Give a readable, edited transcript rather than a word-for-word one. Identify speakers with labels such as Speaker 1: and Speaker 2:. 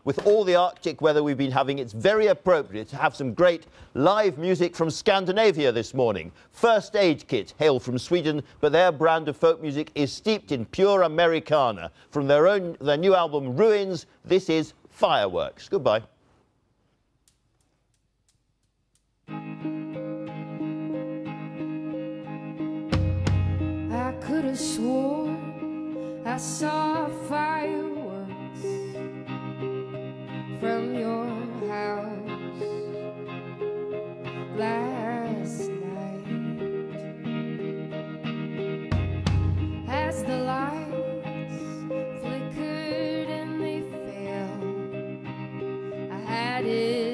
Speaker 1: with all the Arctic weather we've been having, it's very appropriate to have some great live music from Scandinavia this morning. First Aid Kit hail from Sweden, but their brand of folk music is steeped in pure Americana. From their new album Ruins, this is Fireworks. Goodbye.
Speaker 2: I could have sworn I saw fireworks from your house last night. As the lights flickered and they fell, I had it